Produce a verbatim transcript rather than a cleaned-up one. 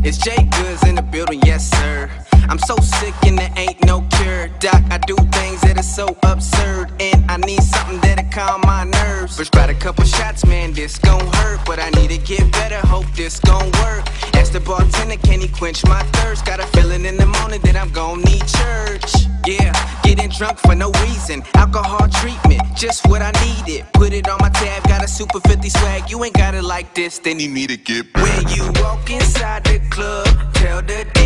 It's Jay Goods in the building, yes sir. I'm so sick and there ain't no cure. Doc, I do things that are so absurd, and I need something that'll calm my nerves. Prescribe a couple shots, man, this gon' hurt, but I need to get better, hope this gon' work. Ask the bartender, can he quench my thirst? Got a feeling in the morning that I'm gon' need church. Yeah, getting drunk for no reason. Alcohol treatment, just what I needed. Put it on my tab, got a super fifty swag. You ain't got it like this, then you need to get. When you walk inside the club, tell the